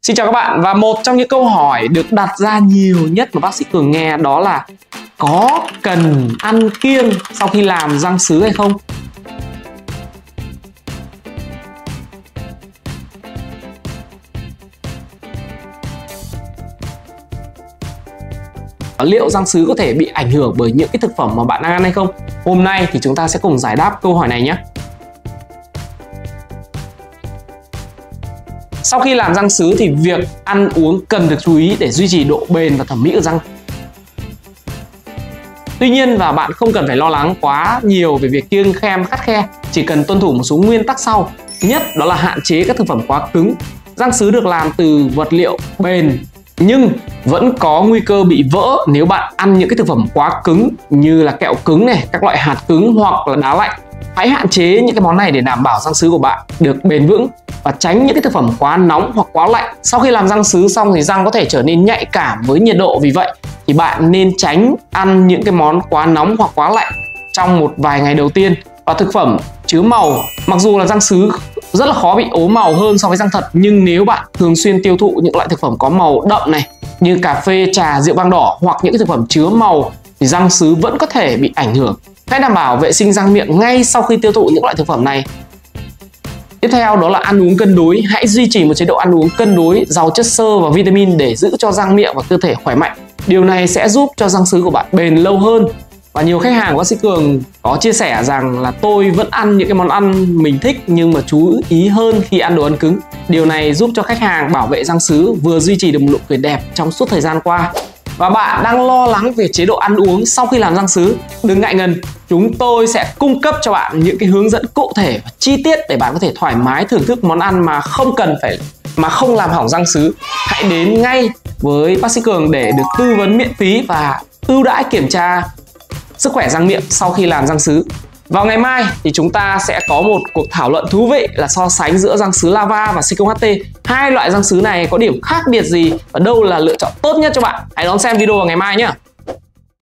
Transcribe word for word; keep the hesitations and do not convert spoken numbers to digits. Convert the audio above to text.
Xin chào các bạn, và một trong những câu hỏi được đặt ra nhiều nhất mà bác sĩ Cường nghe đó là có cần ăn kiêng sau khi làm răng sứ hay không? Liệu răng sứ có thể bị ảnh hưởng bởi những cái thực phẩm mà bạn đang ăn hay không? Hôm nay thì chúng ta sẽ cùng giải đáp câu hỏi này nhé. Sau khi làm răng sứ thì việc ăn uống cần được chú ý để duy trì độ bền và thẩm mỹ của răng. Tuy nhiên và bạn không cần phải lo lắng quá nhiều về việc kiêng khem khắt khe, chỉ cần tuân thủ một số nguyên tắc sau. Thứ nhất đó là hạn chế các thực phẩm quá cứng. Răng sứ được làm từ vật liệu bền nhưng vẫn có nguy cơ bị vỡ nếu bạn ăn những cái thực phẩm quá cứng như là kẹo cứng này, các loại hạt cứng hoặc là đá lạnh. Hãy hạn chế những cái món này để đảm bảo răng sứ của bạn được bền vững và tránh những cái thực phẩm quá nóng hoặc quá lạnh. Sau khi làm răng sứ xong thì răng có thể trở nên nhạy cảm với nhiệt độ, vì vậy thì bạn nên tránh ăn những cái món quá nóng hoặc quá lạnh trong một vài ngày đầu tiên. Và thực phẩm chứa màu, mặc dù là răng sứ rất là khó bị ố màu hơn so với răng thật, nhưng nếu bạn thường xuyên tiêu thụ những loại thực phẩm có màu đậm này như cà phê, trà, rượu vang đỏ hoặc những cái thực phẩm chứa màu thì răng sứ vẫn có thể bị ảnh hưởng. Hãy đảm bảo vệ sinh răng miệng ngay sau khi tiêu thụ những loại thực phẩm này. Tiếp theo đó là ăn uống cân đối. Hãy duy trì một chế độ ăn uống cân đối, giàu chất xơ và vitamin để giữ cho răng miệng và cơ thể khỏe mạnh. Điều này sẽ giúp cho răng sứ của bạn bền lâu hơn. Và nhiều khách hàng của bác sĩ Cường có chia sẻ rằng là tôi vẫn ăn những cái món ăn mình thích nhưng mà chú ý hơn khi ăn đồ ăn cứng. Điều này giúp cho khách hàng bảo vệ răng sứ, vừa duy trì được một nụ cười đẹp trong suốt thời gian qua. Và bạn đang lo lắng về chế độ ăn uống sau khi làm răng sứ, đừng ngại ngần, chúng tôi sẽ cung cấp cho bạn những cái hướng dẫn cụ thể và chi tiết để bạn có thể thoải mái thưởng thức món ăn mà không cần phải mà không làm hỏng răng sứ. Hãy đến ngay với bác sĩ Cường để được tư vấn miễn phí và ưu đãi kiểm tra sức khỏe răng miệng sau khi làm răng sứ. Vào ngày mai thì chúng ta sẽ có một cuộc thảo luận thú vị là so sánh giữa răng sứ Lava và Silicone hát tê. Hai loại răng sứ này có điểm khác biệt gì và đâu là lựa chọn tốt nhất cho bạn? Hãy đón xem video vào ngày mai nhé.